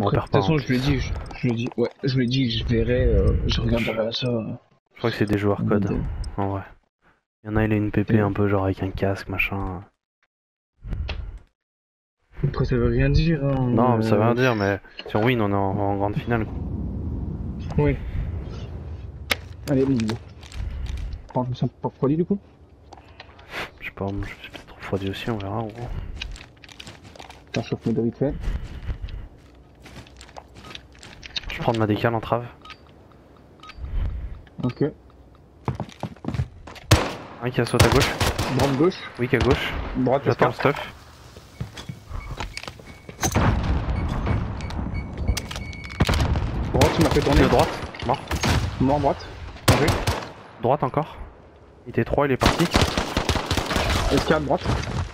On Après, de repère toute pas. façon, Hein. je lui ai dit, je lui ai dit, ouais, je lui ai dit, je verrai, je regarderai ça. Je crois que c'est des joueurs code. En vrai. Il y en a, il a une PP un peu genre avec un casque, machin. Après, ça veut rien dire, hein. Non, ça veut rien dire, mais si on win, on est en grande finale. Oui. Allez, bon. Prends ça pour refroidi du coup. Je sais pas, je suis peut-être refroidi aussi, on verra en gros. T'en chauffe mes vite fait. Je prends de ma décale en trave. Ok. Un qui saute à gauche. Droite gauche. Oui, qui à gauche. Droite J'attends le escarpe. stuff. Droite, il m'a fait tourner. De droite, mort. Mort droite. Changé. Droite encore. Il était 3, il est parti. Escarpe droite.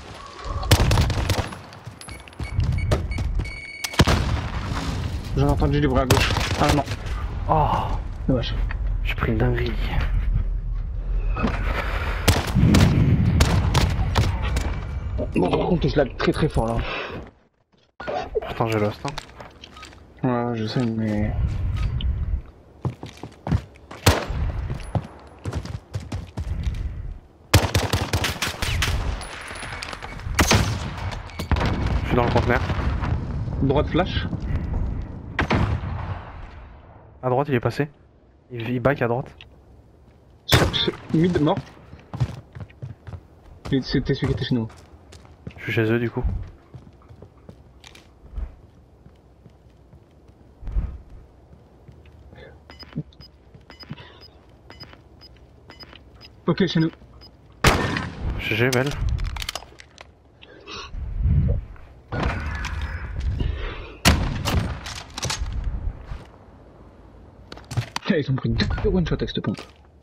J'en ai entendu du bruit à gauche. Ah non. Oh, Dommage. j'ai pris une dinguerie. Bon, par contre, je lag très très fort là. Pourtant j'ai lost. Hein. Ouais, je sais, mais. Je suis dans le conteneur. Droite flash. À droite, il est passé. Il back à droite. Mid mort. C'était celui qui était chez nous. Je suis chez eux du coup. Ok, chez nous. GG, belle. Ah, ils ont pris 2 one shot avec cette pompe.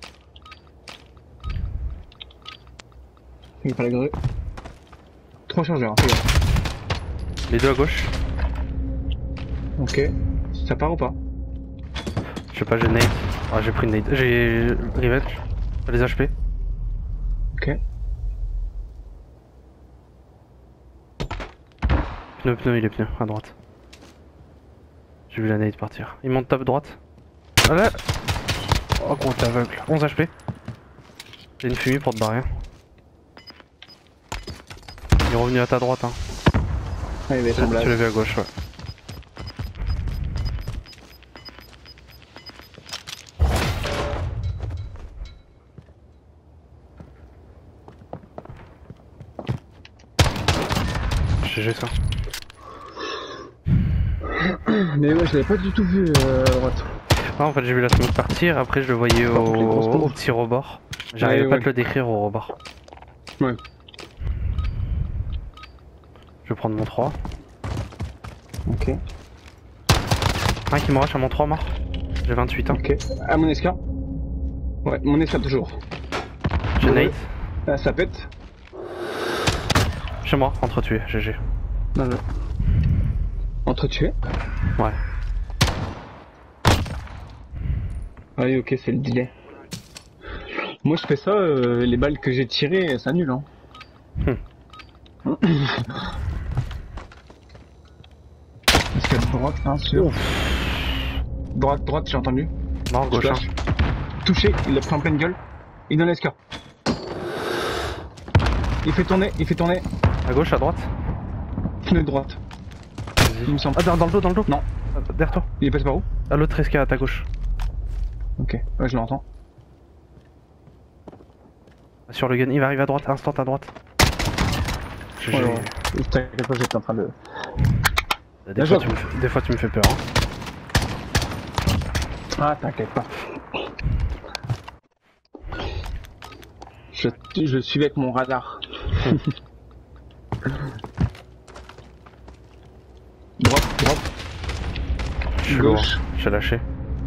Il est pas la grue. 3 chargeurs, hein, fais gaffe. Les deux à gauche. Ok. Ça part ou pas? Je sais pas, j'ai nade. Ah, j'ai pris une nade. J'ai revenge. Les HP. Ok. Pneu, il est pneu, à droite. J'ai vu la nade partir. Il monte top droite. Ah là. Oh gros, t'es aveugle. 11 HP. J'ai une fumée pour te barrer. Il est revenu à ta droite, hein. Ah, il va être en Tu blase. l'as vu à gauche, ouais. GG ça. Mais ouais, je l'avais pas du tout vu à droite. Ah, en fait, j'ai vu la smoke partir, après je le voyais Les grosses pompes. au petit rebord. J'arrivais Ouais, pas ouais. à te le décrire au rebord. Ouais. Je vais prendre mon 3. Ok. Un qui me rush à mon 3 mort. J'ai 28 ans. Ok. À mon escar. Ouais, mon escar toujours. J'ai Ouais. nade. Ah, ça pète. Chez moi, entretué, GG. Non, non. Entretué. Ouais. Allez, ok, c'est le delay. Moi, je fais ça, les balles que j'ai tirées, ça annule, hein. Est-ce qu'il y a de droite, hein, sûr. Droite, j'ai entendu. Mort, gauche. Hein. Flash. Touché, il l'a pris en pleine gueule. Il est dans l'escar. Il fait tourner. À gauche, à droite. Pneu de droite. Il me semble. Ah, dans le dos, Non. Derrière toi. Il est passé par où? À l'autre escalier à ta gauche. Ok, ouais, je l'entends. Sur le gun, il va arriver à droite, instant à droite. GG. Ouais, ouais. T'inquiète pas, j'étais en train de... Des fois, tu me fais peur. Hein. Ah, t'inquiète pas. Je suivais avec mon radar. Droite. Je suis Gauche. lourd. J'ai lâché.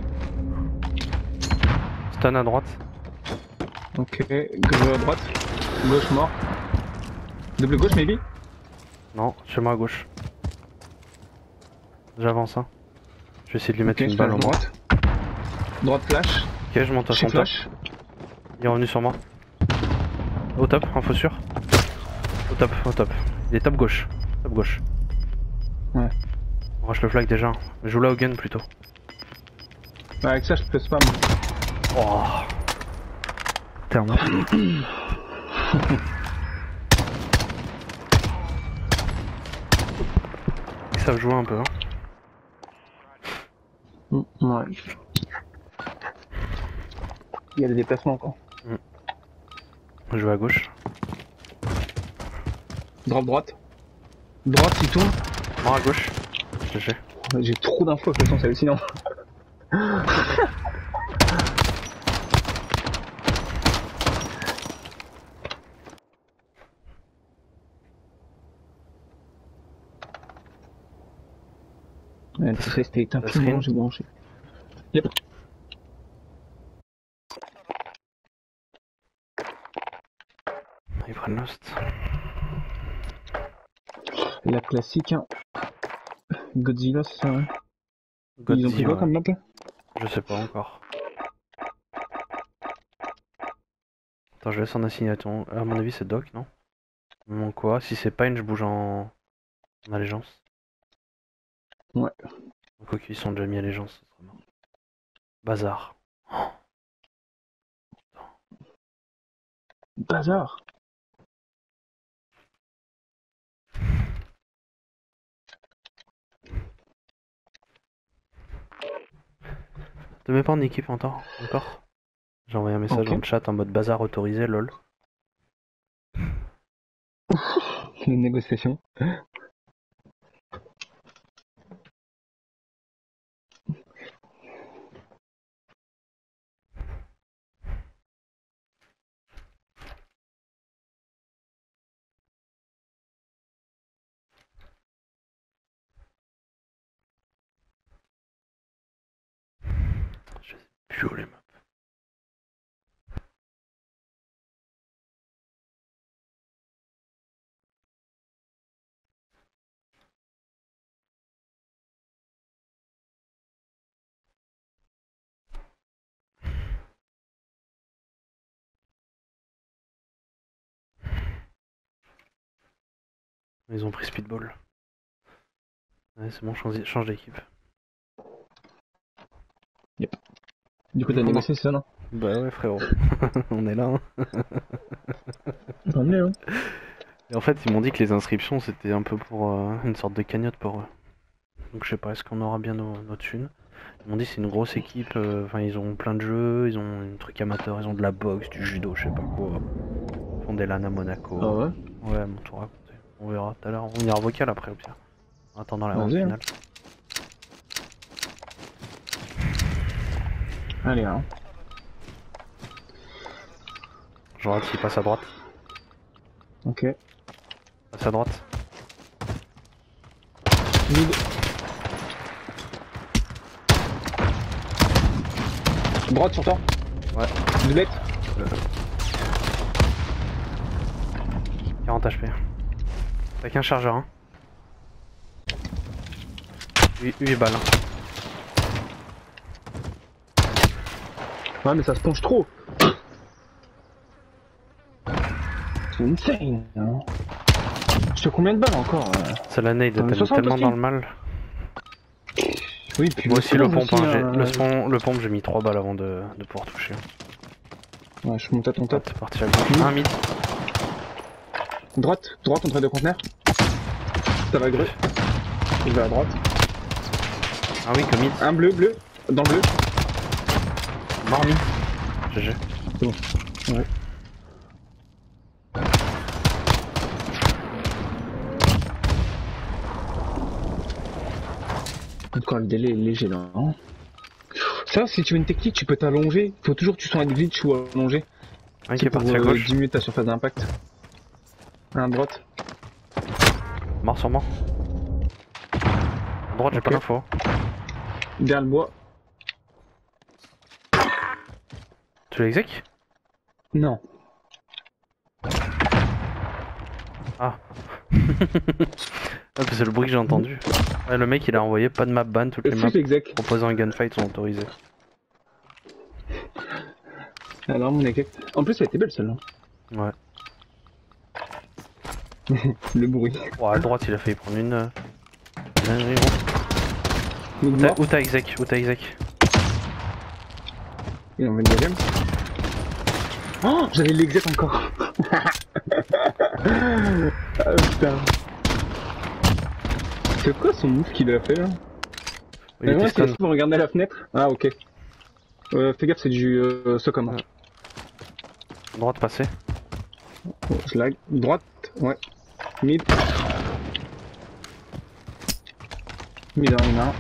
Stun à droite. Ok, gauche à droite. Gauche mort. Double gauche, maybe? Non, chez moi à gauche. J'avance, hein. Je vais essayer de lui mettre Ok, une balle au moins. droite. Droite flash. Ok, je monte à son top. Flash. Il est revenu sur moi. Au top, info sûr. Au top. Il est top gauche. Top gauche. Ouais. rush le flag déjà. Joue là au gun plutôt. Ouais, avec ça, je peux spam. Oh. T'es un mort. Ils savent jouer un peu. Hein. Ouais. Il y a des déplacements encore. Je joue à gauche. Drop droite. Droite, il tourne. Mort à gauche. GG. J'ai trop d'infos, de toute façon, c'est hallucinant. Ouais, tout ça, c'était éteint plus loin, j'ai branché. Yep. Ils prennent Lost. La classique, hein. Godzilla, c'est ça, ouais. Ils ont pris quoi comme map là? Je sais pas encore. Attends, je laisse en assignation. À mon avis, c'est Doc, non? Mon quoi? Si c'est Pine, je bouge en allégeance. Ouais. Quoi qu'ils sont déjà mis allégeance, ça serait marrant. Bazar. Oh. Bazar. Te mets pas en équipe encore? J'ai envoyé un message dans le chat en mode bazar autorisé, lol. Une négociation. Je sais plus où les maps. Ils ont pris Speedball. Ouais, c'est bon, change d'équipe. Yep. Du coup, t'as négocié, c'est ça, non? Bah ouais, frérot. On est là, hein. Tant mieux, hein. Et en fait, ils m'ont dit que les inscriptions, c'était un peu pour une sorte de cagnotte pour eux. Donc je sais pas, est-ce qu'on aura bien nos thunes? Ils m'ont dit c'est une grosse équipe, enfin ils ont plein de jeux, ils ont un truc amateur, ils ont de la boxe, du judo, je sais pas quoi. Ils font des LAN à Monaco. Ah ouais? Ouais, mon tour raconté. On verra tout à l'heure, on ira vocal après au pire. En attendant la vente Vas-y, finale. Allez, hein. Je regarde s'il passe à droite. Ok. Passe à droite. Mid. Droite sur toi. Ouais. Doublette. 40 HP. T'as qu'un chargeur, hein. 8 balles. Hein. Ouais, mais ça se penche trop. C'est insane, hein. Je te combien de balles encore C'est la nade, t'as mis tellement dans le mal. Oui, puis moi aussi le pompe, hein, le pompe j'ai mis 3 balles avant de pouvoir toucher. Ouais, je monte à ton top. C'est parti à gauche. Un mid. Droite, en train de conteneur. Ça va greu. Il va à droite. Ah oui, comme mid. Un bleu, dans le bleu. Mort mid. GG. C'est bon. Ouais. Encore le délai est léger là. Hein. Ça, si tu veux une technique, tu peux t'allonger. Faut toujours que tu sois un glitch ou allongé. Un qui est parti à gauche. Diminuer ta surface d'impact. Un à droite. Mort sur moi. À droite, j'ai pas l'info. Derrière le bois. Tu l'exec? Non. Ah. Ah, c'est le bruit que j'ai entendu. Ouais, le mec il a envoyé pas de map ban, toutes les maps proposant un gunfight sont autorisées. Alors mon exec. En plus elle était belle celle-là. Ouais. Le bruit. Oh, à droite il a failli prendre une dinguerie, gros. Mid mort. Où t'as exec? Où t'as exec? Il en met le deuxième. Oh, j'avais l'exec encore. Ah putain. C'est quoi son move qu'il a fait là? Il était stun. Vous regardez à la fenêtre? Ah ok. Fais gaffe, c'est du Socom. Ouais. Droite passée. Oh, je lag. Droite, ouais. Mid. Mid, il y en a un.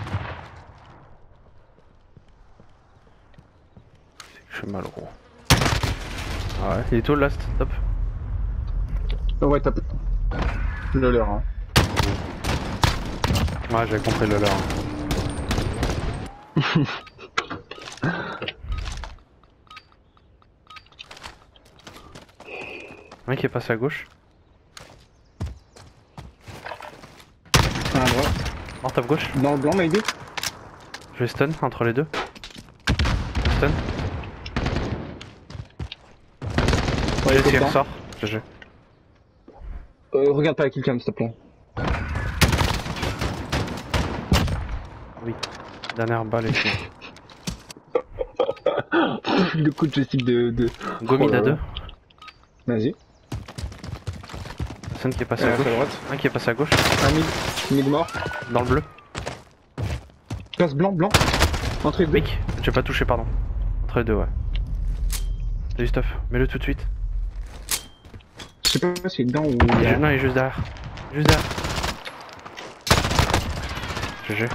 Je fais mal gros. Ah ouais, il est tôt le last, top. Oh, ouais, t'as le leur. Hein. Ouais, j'ai compris le leur. Un qui est passé à gauche. Un à droite. Mort à gauche. Dans le blanc, maybe. Je vais stun entre les deux. Stun. Ouais, J'ai il faut tiré, dedans. sort. GG. Regarde pas la killcam, s'il te plaît. Oui. Dernière balle et tout. Le coup de joystick de... Go mid Oh là à deux. là. Vas-y. Personne qui est passé à À gauche. droite. Un qui est passé à gauche. Un mid. Mid mort. Dans le bleu. Place blanc, blanc. Entrée de Pic. J'ai pas touché, pardon. Entre les deux, ouais. T'as du stuff. Mets-le tout de suite. Je sais pas si il est dedans ou... Non, il est juste derrière. Juste derrière. GG.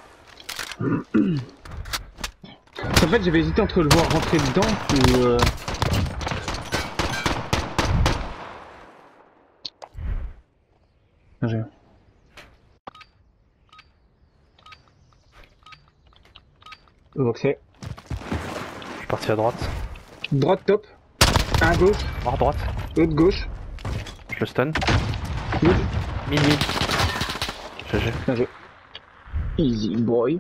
En fait, j'avais hésité entre le voir rentrer dedans ou... J'ai... Ok. Je suis parti à droite. Droite top. Un à gauche. Mort droite. L'autre gauche. Je le stun. Mid. Mid. GG. Bien joué. Easy boy.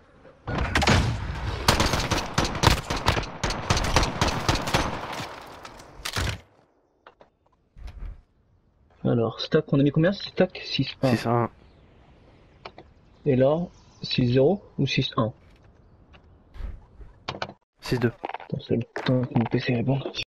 Alors, stack, on a mis combien? Stack 6-1. 6-1. Et là, 6-0 ou 6-1? 6-2. C'est le temps que mon PC répond.